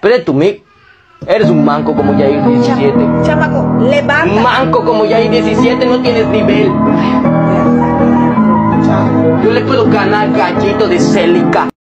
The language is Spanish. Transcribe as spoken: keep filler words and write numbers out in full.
Pero tú, Mick, eres un manco como Yair diecisiete. Chamaco, levanta. Manco como Yair diecisiete, no tienes nivel. Yo le puedo ganar gallito de Celica.